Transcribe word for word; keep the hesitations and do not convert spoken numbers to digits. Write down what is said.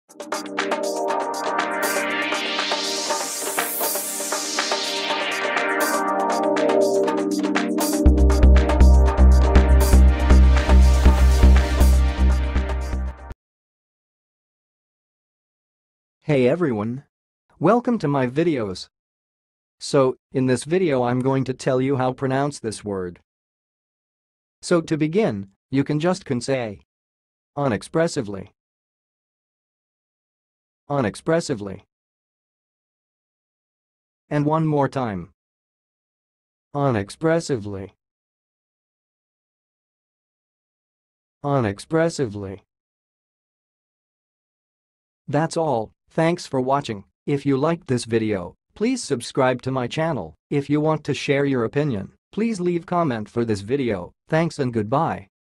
Hey everyone! Welcome to my videos. So, in this video I'm going to tell you how to pronounce this word. So to begin, you can just can say unexpressively. Unexpressively. And one more time. Unexpressively. Unexpressively. That's all. Thanks for watching. If you liked this video, please subscribe to my channel. If you want to share your opinion, please leave comment for this video. Thanks and goodbye.